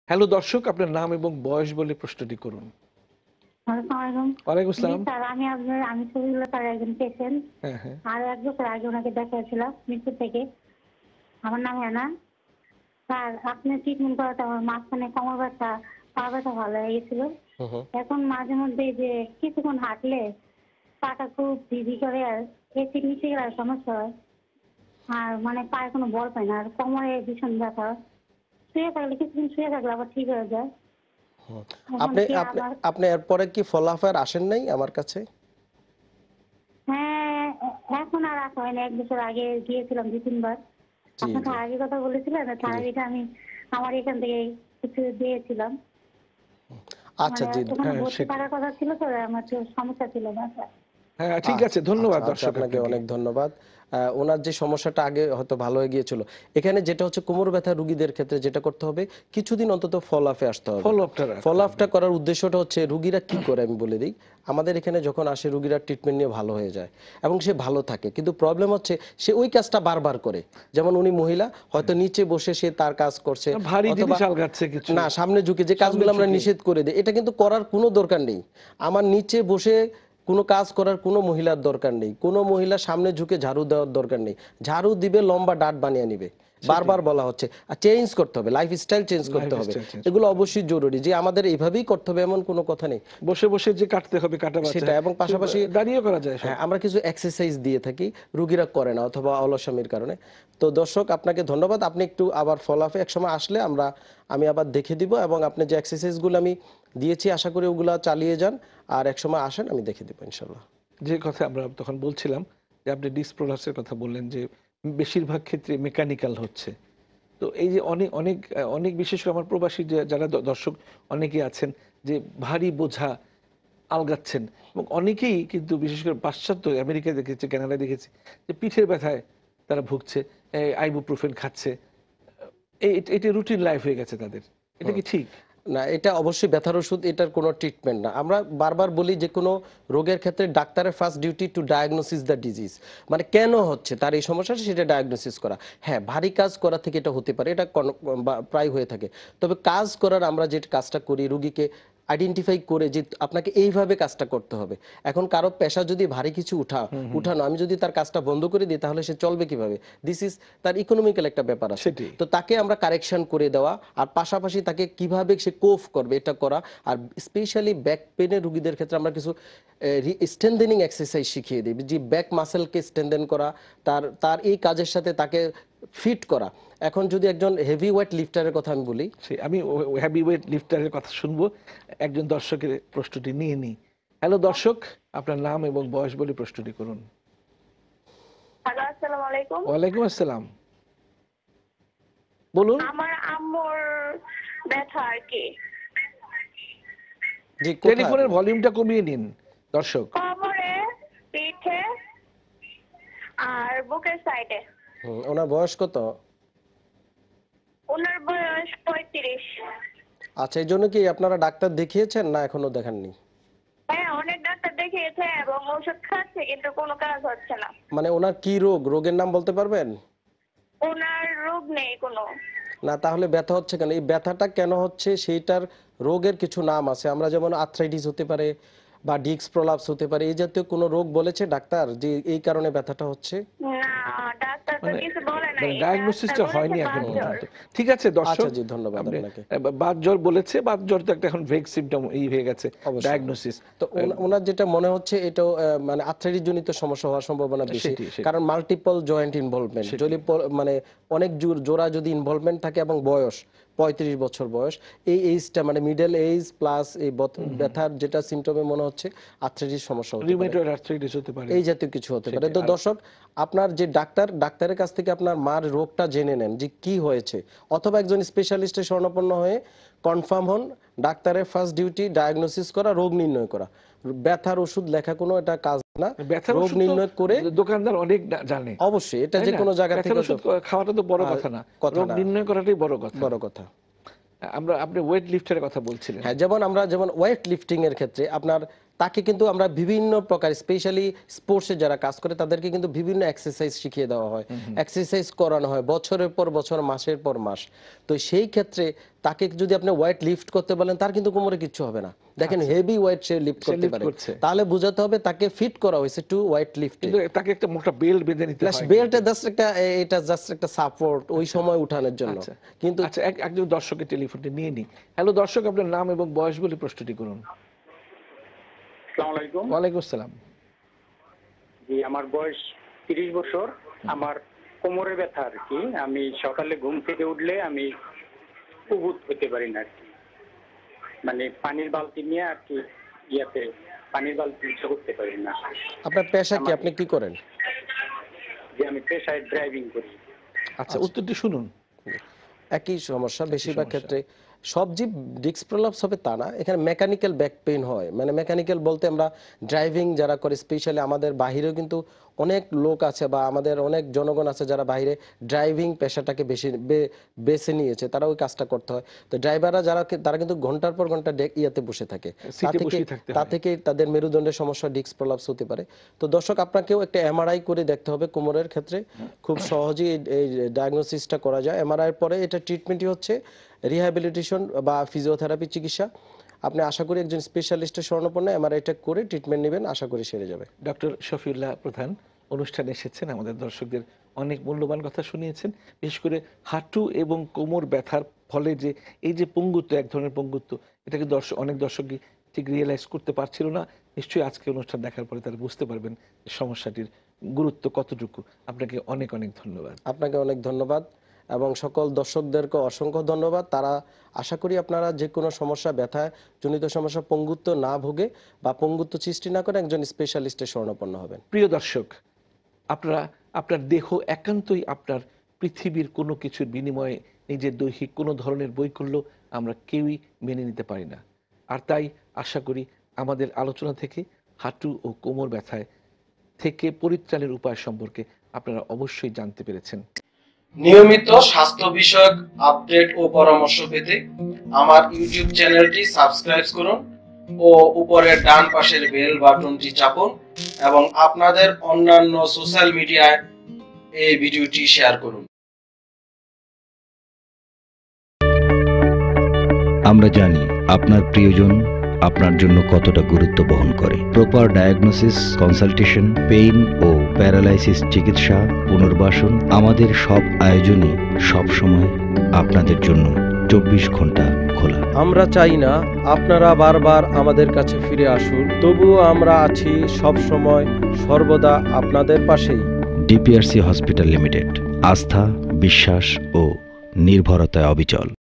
Hello দর্শক, আপনার নাম এবং বয়স বলে প্রশ্নটি করুন। আসসালামু ওয়ালাইকুম আলাইকুম। জি আসসালাম। স্যার, আমি শহীদুল্লাহ স্যার একজন পেশেন্ট। হ্যাঁ, হ্যাঁ। আর ১ বছর আগে ওনাকে দেখিয়েছিলাম মিরপুর থেকে। আমার নাম হেনা। স্যার, আপনার ট্রিটমেন্ট করাতে আমার মাঝখানে কোমর ব্যথা, পা ব্যথা ভালো হয়ে গেছিল। হুম, হুম। এখন মাঝে মধ্যে যে কিছুক্ষণ হাঁটলে পাটা খুব ঝিঝি করে আর এসিড নিচে গেলে সমস্যা হয়। আর মানে পায়ে কোনো বল পাই না, আর কোমরে ভীষণ ব্যথা। শুয়ে থাকলে কিছুদিন শুয়ে থাকলে আবার ঠিক হয়ে যায়। হুম। এখন আপনি কি আপনি আবার আপনি এরপরে কি ফলাফল আসেন নাই আমার কাছে? হ্যাঁ, এখন আর আসা হয় না। ১ বছর আগে গিয়েছিলাম ২-৩ বার। জি, আপনার জি, থারাবির কথা বলেছিলেন, জি। থারাবিটা আমি আমার এখান থেকে কিছু দিয়েছিলাম। আচ্ছা, মানে জি। ওখানে হ্যাঁ, ভর্তি সেটাই। থাকার কথা ছিল তো, আমার একটু সমস্যা ছিল না স্যার। হ্যাঁ, ঠিক আছে। আচ্ছা, ধন্যবাদ আচ্ছা, দর্শক আপনাকে আপনাকে। অনেক ধন্যবাদ। উনার যে সমস্যাটা আগে হয়তো ভালো হয়ে গিয়েছিল। এখানে যেটা হচ্ছে কোমর ব্যথা রোগীদের ক্ষেত্রে যেটা করতে হবে, কিছুদিন অন্তত ফলো আপে আসতে হবে। ফলো আপটা রাখতে ফলো হবে। আপটা করার উদ্দেশ্যটা হচ্ছে রুগীরা কি করে আমি বলে দিই। আমাদের এখানে যখন আসে রুগীরা ট্রিটমেন্ট নিয়ে ভালো হয়ে যায় এবং সে ভালো থাকে। কিন্তু প্রবলেম হচ্ছে সে ওই কাজটা বারবার করে। যেমন উনি মহিলা হয়তো নিচে বসে সে তার কাজ করছে ভারী অথবা জিনিস আলগাচ্ছে কিছু। না সামনে ঝুঁকে যে সামনে কাজগুলো আমরা ঝুঁকে। নিষেধ করে দিই, এটা কিন্তু করার কোনো দরকার নেই। আমার নিচে বসে কোনো কাজ করার কোনো মহিলার দরকার নেই, কোনো মহিলা সামনে ঝুঁকে ঝাড়ু দেওয়ার দরকার নেই। ঝাড়ু দিবে, লম্বা ডাট বানিয়ে নিবে। বারবার বলা হচ্ছে আর চেঞ্জ করতে হবে, লাইফস্টাইল চেঞ্জ করতে হবে। লাইফস্টাইল চেঞ্জ এগুলো করতে হবে। অবশ্যই জরুরি যে আমাদের এইভাবেই করতে হবে এমন কোনো কথা নেই। বসে বসে যে কাটতে হবে কাটা বাচ্চা, সেটা এবং পাশাপাশি দাঁড়িয়ে করা যায় সব। হ্যাঁ, আমরা কিছু এক্সারসাইজ দিয়ে থাকি, রুগীরা করে না অথবা অলসামির কারণে। তো দর্শক আপনাকে ধন্যবাদ। আপনি একটু আবার ফলাফে একসময় আসলে আমি আবার দেখে দিব এবং আপনি যে এক্সারসাইজগুলো আমি দিয়েছি আশা করি ওগুলা চালিয়ে যান। আর একসময় আসেন, আমি দেখে দিব ইনশাল্লাহ। যে কথা আমরা তখন বলছিলাম যে আপনি ডিসপ্রোলাপসের কথা বললেন যে বেশিরভাগ ক্ষেত্রে মেকানিক্যাল হচ্ছে। তো এই যে অনেক অনেক অনেক বিশেষ করে আমার প্রবাসী যারা দর্শক অনেকেই আছেন যে ভারী বোঝা আলগাচ্ছেন এবং অনেকেই কিন্তু বিশেষ করে পাশ্চাত্য আমেরিকায় দেখেছি, কানাডায় দেখেছি যে পিঠের ব্যথায় তারা ভুগছে, আইবুপ্রোফেন খাচ্ছে। এটা রুটিন লাইফ হয়ে গেছে তাদের। এটা কি ঠিক? না, এটা অবশ্যই ব্যথার ওষুধ, এটার কোনো ট্রিটমেন্ট না। আমরা বারবার বলি যে কোনো রোগের ক্ষেত্রে ডাক্তারের first duty to diagnosis the disease. মানে কেন হচ্ছে তার এই সমস্যাটা সেটা ডায়াগনোসিস করা। হ্যাঁ, ভারী কাজ করা থেকে এটা হতে পারে, এটা প্রায় হয়ে থাকে। তবে কাজ করার আমরা যে কাজটা করি রুগীকে আইডেন্টিফাই করে যে আপনাকে এইভাবে কাজটা করতে হবে। এখন কারো পেশা যদি ভারী কিছু উঠানো, আমি যদি তার কাজটা বন্ধ করে দিই তাহলে সে চলবে কিভাবে? দিস ইজ তার ইকোনমিক্যাল একটা ব্যাপার আছে। সেটাই। তো তাকে আমরা কারেকশন করে দেওয়া আর পাশাপাশি তাকে কিভাবে সে কোপ করবে এটা করা। আর স্পেশালি ব্যাক পেনের রোগীদের ক্ষেত্রে আমরা কিছু স্ট্রেনথেনিং এক্সারসাইজ শিখিয়ে দিই, যে ব্যাক মাসেলকে স্ট্রেনথেন করা, তার এই কাজের সাথে তাকে ফিট করা। এখন যদি একজন হেভি ওয়েট লিফটারের কথা আমি বলি, আমি হেভি ওয়েট লিফটারের কথা শুনবো। একজন দর্শকের প্রশ্নটি নিয়ে নিই। হ্যালো দর্শক, আপনার নাম এবং বয়স বলে প্রশ্নটি করুন। হ্যালো, আসসালামু আলাইকুম। ওয়ালাইকুম আসসালাম। বলুন। আমার আম্মুর ব্যথা আর কি যে কোথায় টেলিফোনের আপনার? ভলিউমটা কমিয়ে নিন দর্শক। কোমরে, পিঠে আর বুকের সাইডে। ওনার বয়স কত? ওনার বয়স ৩৫। আচ্ছা, এই জন্য কি আপনারা ডাক্তার দেখিয়েছেন না এখনো দেখাননি? হ্যাঁ, অনেক ডাক্তার দেখিয়েছে এবং ওষুধ খাচ্ছে কিন্তু কোনো কাজ হচ্ছে না। মানে ওনার কি রোগ, রোগের নাম বলতে পারবেন? ওনার রোগ নেই কোনো। না, তাহলে ব্যথা হচ্ছে কেন? এই ব্যথাটা কেন হচ্ছে সেইটার রোগের কিছু নাম আছে। আমরা যেমন আর্থ্রাইটিস হতে পারে বা ডিস্ক প্রলাপস হতে পারে, এই জাতীয় কোনো রোগ বলেছে ডাক্তার যে এই কারণে ব্যথাটা হচ্ছে? না, ডাক্তার তো মানে কিছু বলে নাই। মানে ডায়াগনোসিসটা ডাক্তার হয়নি বলেছে এখন বাত জ্বর। পর্যন্ত। ঠিক আছে দর্শক, আচ্ছা জি, ধন্যবাদ আপনি আপনাকে। বাত জ্বর বলেছে, বাত জ্বর তো একটা এখন ভেগ সিম্পটম হয়ে গেছে, অবশ্যই। ডায়াগনোসিস। তো ওনার যেটা মনে হচ্ছে এটাও মানে আর্থ্রাইটিস জনিত সমস্যা হওয়ার সম্ভাবনা বেশি। সেটাই। কারণ মাল্টিপল জয়েন্ট ইনভলভমেন্ট, সেটাই। যদি মানে অনেক জোড়া যদি ইনভলভমেন্ট থাকে এবং বয়স 35 বছর বয়স, এই এইজটা মানে মিডল এজ প্লাস এই ব্যথার যেটা সিমটমে মনে হচ্ছে আর্থ্রাইটিস সমস্যা হতে পারে, রিউমেটয়েড আর্থ্রাইটিস হতে পারে। এই জাতীয় কিছু হতে পারে। সেটাই। তো দর্শক, আপনার যে ডাক্তারের কাছ থেকে আপনার মার রোগটা জেনে নেন যে কি হয়েছে, অথবা একজন স্পেশালিস্টের শরণাপন্ন হয়ে কনফার্ম হন। ডাক্তারের ফার্স্ট ডিউটি ডায়াগনোসিস করা, রোগ নির্ণয় করা। ব্যথার ওষুধ লেখা কোনো এটা কাজ না, ব্যথার রোগ ওষুধ তো নির্ণয় করে দোকানদার অনেক জানে। অবশ্যই এটা তাই যে না? কোনো জায়গা থেকে ব্যথার ওষুধ খাওয়াটা তো বড় কথা না, কথা রোগ না, নির্ণয় করাটাই বড় কথা। বড় কথা। আপনি ওয়েট লিফটারের কথা বলছিলেন। হ্যাঁ, যেমন ওয়েট লিফটিং এর ক্ষেত্রে আপনার তাকে কিন্তু আমরা বিভিন্ন প্রকার স্পেশালি স্পোর্টসে যারা কাজ করে তাদেরকে কিন্তু বিভিন্ন এক্সারসাইজ শিখিয়ে দেওয়া হয়, এক্সারসাইজ করানো হয় বছরের পর বছর, মাসের পর মাস। তো সেই ক্ষেত্রে তাকে যদি আপনি ওয়েট লিফট করতে বলেন, তার কিন্তু কোমরে কিচ্ছু হবে না। দেখেন হেভি ওয়েট সে লিফট করতে পারে, তাহলে বোঝাতে হবে তাকে ফিট করা হয়েছে টু ওয়েট লিফট। কিন্তু তাকে একটা মোটা বেল্ট বেঁধে নিতে হয়। বেল্টে জাস্ট একটা সাপোর্ট ওই সময় উঠানোর জন্য। কিন্তু আচ্ছা, একজন দর্শকের টেলিফোনটি নিয়ে নিই। হ্যালো দর্শক, আপনার নাম এবং বয়স বলে প্রশ্নটি করুন। আসসালামু আলাইকুম। ওয়ালাইকুম আসসালাম। জি, আমার বয়স 30 বছর। আমার কোমরে ব্যথা আর কি। আমি সকালে ঘুম থেকে উঠলে আমি উবুত হতে পারি না আর কি। মানে পানির বালতি নিয়ে আর কি পানির বালতি উঁচু করতে পারি না। আপনার পেশা কি, আপনি কি করেন? যে আমি পেশায় ড্রাইভিং করি। আচ্ছা, উত্তরটি শুনুন। একই সমস্যা বেশিরভাগ ক্ষেত্রে। সব যে ডিস্ক প্রলাপস হবে তা না, এখানে মেকানিক্যাল ব্যাক পেইন হয়। মানে মেকানিক্যাল বলতে আমরা ড্রাইভিং যারা করে, স্পেশালি আমাদের বাহিরেও কিন্তু অনেক লোক আছে বা আমাদের অনেক জনগণ আছে যারা বাইরে ড্রাইভিং পেশাটাকে বেছে নিয়েছে, তারা ওই কাজটা করতে হয়। তো ড্রাইভাররা তারা কিন্তু ঘন্টার পর ঘন্টা ইয়াতে বসে থাকে, তা থেকে তাদের মেরুদণ্ডের সমস্যা, ডিস্ক প্রলাপস হতে পারে। তো দর্শক, আপনাকেও একটা এমআরআই করে দেখতে হবে কোমরের ক্ষেত্রে। খুব সহজেই এই ডায়াগনোসিসটা করা যায়। এমআরআই পরে এটা ট্রিটমেন্টই হচ্ছে রিহ্যাবিলিটেশন বা ফিজিওথেরাপি চিকিৎসা। আপনি আশা করি একজন স্পেশালিস্টের শরণাপন্ন এমআরআইটা করে ট্রিটমেন্ট নেবেন, আশা করি সেরে যাবে। ডক্টর শফিউল্লাহ প্রধান অনুষ্ঠানে এসেছেন, আমাদের দর্শকদের অনেক মূল্যবান কথা শুনিয়েছেন। বিশেষ করে হাঁটু এবং কোমর ব্যথার ফলে যে এই যে পঙ্গুত্ব, এক ধরনের পঙ্গুত্ব, এটাকে অনেক দর্শকই ঠিক রিয়েলাইজ করতে পারছিল না। নিশ্চয়ই আজকে অনুষ্ঠান দেখার পরে তারা বুঝতে পারবেন সমস্যাটির গুরুত্ব কতটুকু। আপনাকে অনেক অনেক ধন্যবাদ। আপনাকে অনেক ধন্যবাদ এবং সকল দর্শকদেরকে অসংখ্য ধন্যবাদ। তারা আশা করি আপনারা যে কোনো সমস্যা, ব্যথা জনিত সমস্যা, পঙ্গুত্ব না ভোগে বা পঙ্গুত্ব সৃষ্টি না করে একজন স্পেশালিস্টের শরণাপন্ন হবেন। প্রিয় দর্শক, আপনার দেহ একান্তই আপনার পৃথিবীর কোনো কিছুর বিনিময়ে নিজের দৈহিক কোনো ধরনের বৈকল্য আমরা কেউই মেনে নিতে পারি না। আর তাই আশা করি আমাদের আলোচনা থেকে হাঁটু ও কোমর ব্যথায় থেকে পরিত্রাণের উপায় সম্পর্কে আপনারা অবশ্যই জানতে পেরেছেন। নিয়মিত স্বাস্থ্য বিষয়ক আপডেট ও পরামর্শ পেতে আমার ইউটিউব চ্যানেলটি সাবস্ক্রাইব করুন ও উপরের ডান পাশের বেল বাটনটি চাপুন এবং আপনাদের অন্যান্য সোশ্যাল মিডিয়ায় এই ভিডিওটি শেয়ার করুন। আমরা জানি আপনার প্রিয়জন আপনার জন্য কতটা গুরুত্ব বহন করে। প্রপার ডায়াগনোসিস, কনসালটেশন, পেইন ও প্যারালাইসিস চিকিৎসা, পুনর্বাসন, আমাদের সব আয়োজনে সব সময় আপনাদের জন্য 24 ঘন্টা খোলা। আমরা চাই না আপনারা বারবার আমাদের কাছে ফিরে আসুন, তবুও আমরা আছি সব সময় সর্বদা আপনাদের পাশেই। ডিপিআরসি হসপিটাল লিমিটেড, আস্থা, বিশ্বাস ও নির্ভরতায় অবিচল।